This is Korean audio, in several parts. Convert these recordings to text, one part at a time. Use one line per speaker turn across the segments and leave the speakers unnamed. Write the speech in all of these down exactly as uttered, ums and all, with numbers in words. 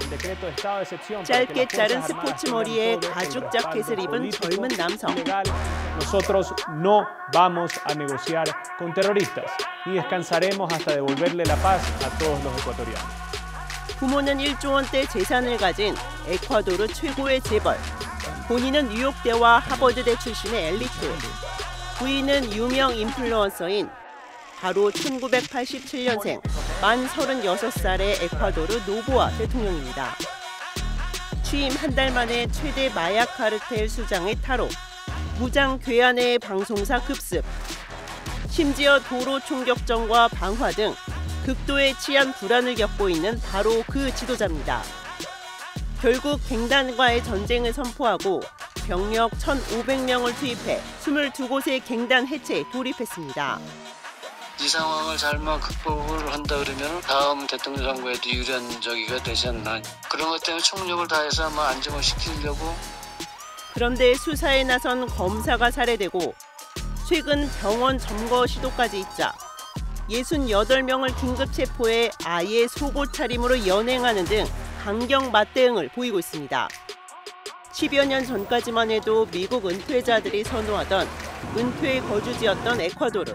짧게 자른 스포츠 머리에 가죽 자켓을 입은 젊은 남성.
Nosotros no vamos a negociar con terroristas y descansaremos hasta devolverle la paz a todos los ecuatorianos.
부모는 일조 원대 재산을 가진 에콰도르 최고의 재벌. 본인은 뉴욕대와 하버드대 출신의 엘리트. 부인은 유명 인플루언서인 바로 천구백팔십칠 년생 만 서른여섯 살의 에콰도르 노보아 대통령입니다. 취임 한 달 만에 최대 마약 카르텔 수장의 탈옥, 무장 괴한의 방송사 급습, 심지어 도로 총격전과 방화 등 극도의 치안 불안을 겪고 있는 바로 그 지도자입니다. 결국 갱단과의 전쟁을 선포하고 병력 천오백 명을 투입해 이십이 곳의 갱단 해체에 돌입했습니다.
이 상황을 잘만 극복을 한다 그러면 다음 대통령 선거에도 유리한 저기가 되지 않나. 그런 것 때문에 총력을 다해서 아마 안정을 시키려고.
그런데 수사에 나선 검사가 살해되고 최근 병원 점거 시도까지 있자 육십팔 명을 긴급 체포해 아예 속옷 차림으로 연행하는 등 강경 맞대응을 보이고 있습니다. 십여 년 전까지만 해도 미국 은퇴자들이 선호하던 은퇴 거주지였던 에콰도르.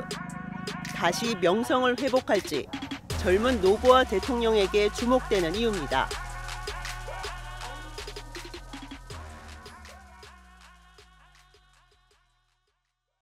다시 명성을 회복할지 젊은 노보아 대통령에게 주목되는 이유입니다.